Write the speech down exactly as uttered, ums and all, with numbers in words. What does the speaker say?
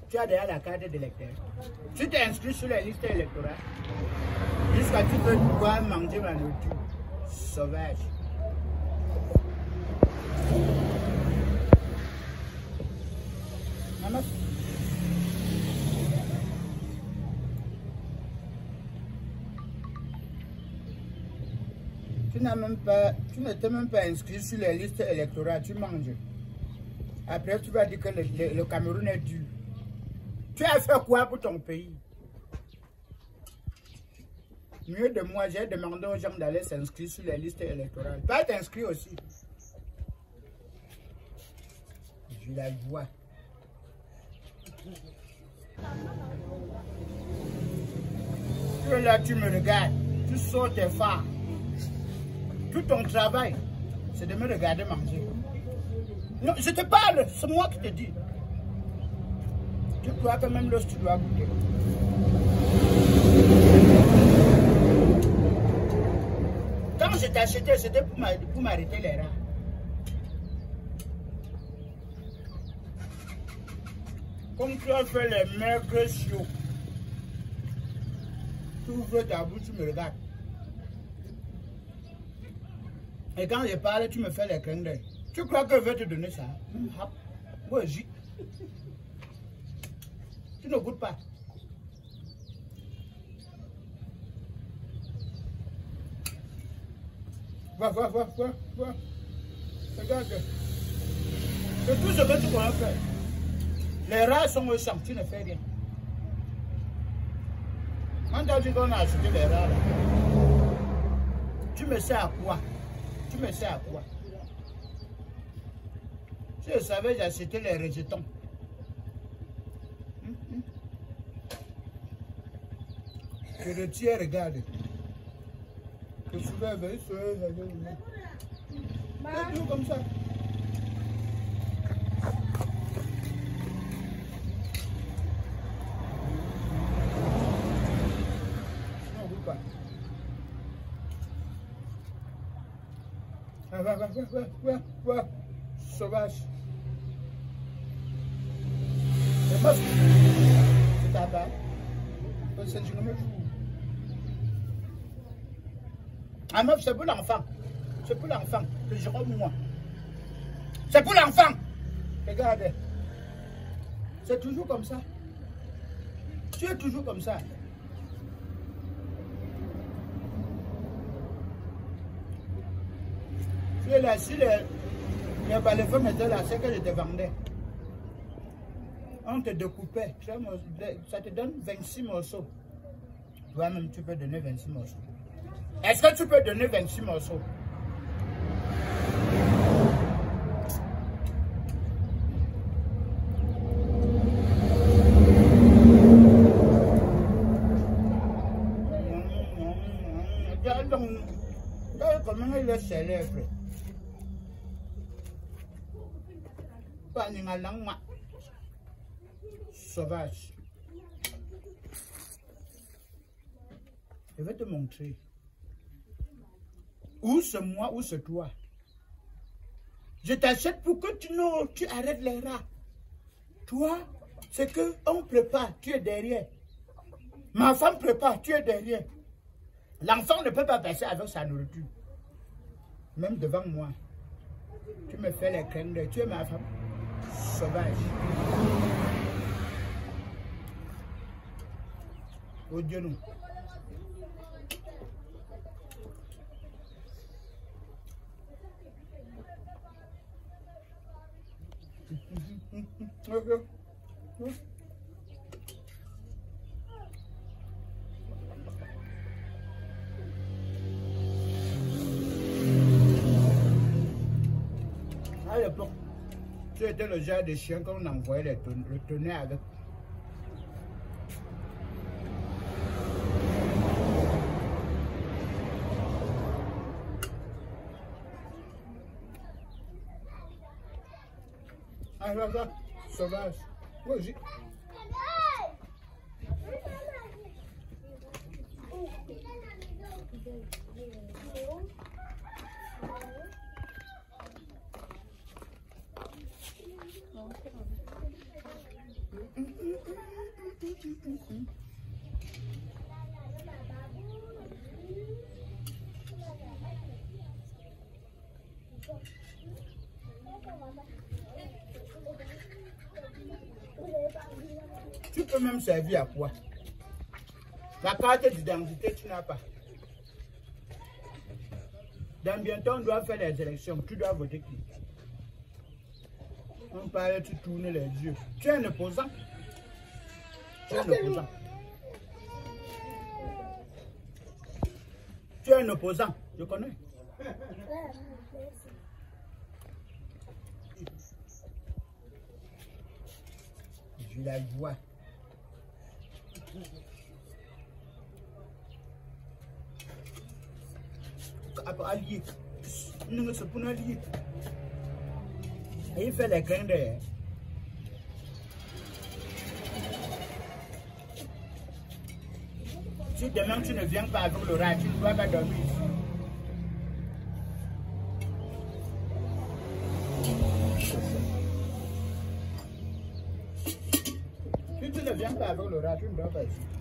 Tu as déjà la carte d'électeur. Tu t'es inscrit sur la liste électorale. Jusqu'à ce que tu peux pouvoir manger ma nourriture. Sauvage. Maman. Tu n'as même pas, tu ne t'es même pas inscrit sur les listes électorales, tu manges. Après, tu vas dire que le, le, le Cameroun est dur. Tu as fait quoi pour ton pays? Mieux de moi, j'ai demandé aux gens d'aller s'inscrire sur les listes électorales. Pas t'inscrire aussi. Je la vois. Tu es là, tu me regardes. Tu sors tes phares. Tout ton travail, c'est de me regarder manger. Non, je te parle, c'est moi qui te dis. Tu crois que même l'os, tu dois goûter. Quand je t'ai acheté, c'était pour m'arrêter les rats. Comme tu as fait les maigres chiots, tu ouvres ta bouche, tu me regardes. Et quand je parle, tu me fais les clins d'œil. Tu crois que je vais te donner ça? Moi, j'y. Tu ne goûtes pas. Va, va, va, va, va. Regarde. C'est tout ce que tu pourras faire. Les rats sont au champ, tu ne fais rien. Quand tu as dit qu'on a acheté les rats là, tu me sais à quoi? Tu me sais à quoi? Si je savais, j'ai acheté les rejetons. Hum, hum. Je retire, regarde. Je soulève, il soulève, c'est tout comme ça. Non, vous pas. Va, va, va, va, va, va, sauvage. C'est pas c'est ta balle. C'est du même jour. Ah, meuf, c'est pour l'enfant. C'est pour l'enfant. Le Jérôme, moi. C'est pour l'enfant. Regarde. C'est toujours comme ça. Tu es toujours comme ça. Tu es là, si les, les balais-femmes étaient là, c'est que je te vendais. On te découpait. Ça te donne vingt-six morceaux. Toi-même, tu peux donner vingt-six morceaux. Est-ce que tu peux donner vingt-six morceaux? Regarde comment il est célèbre. Pas ni ma langue. Sauvage. Je vais te montrer. Ou c'est moi ou c'est toi. Je t'achète pour que tu, non, tu arrêtes les rats. Toi, c'est que on prépare, tu es derrière. Ma femme prépare, tu es derrière. L'enfant ne peut pas passer avec sa nourriture. Même devant moi. Tu me fais les crèmes d'œil. Tu es ma femme. Sauvage. Au Dieu nous. À l'époque, tu étais le genre de chien qu'on envoyait le tonner avec. Ah, là, là, sauvage. Oui, j'ai... Tu peux même servir à quoi? La carte d'identité, tu n'as pas. Dans bientôt, on doit faire les élections. Tu dois voter qui? On parle, tu tournes les yeux. Tu es un opposant. Tu es un opposant. Tu es un opposant. Je connais. Je la vois. Allié. Nous ne sommes pas alliés. Et il fait les grains derrière. Si demain tu ne viens pas avec le rat, tu ne dois pas dormir ici. Si tu ne viens pas avec le rat, tu ne dois pas ici.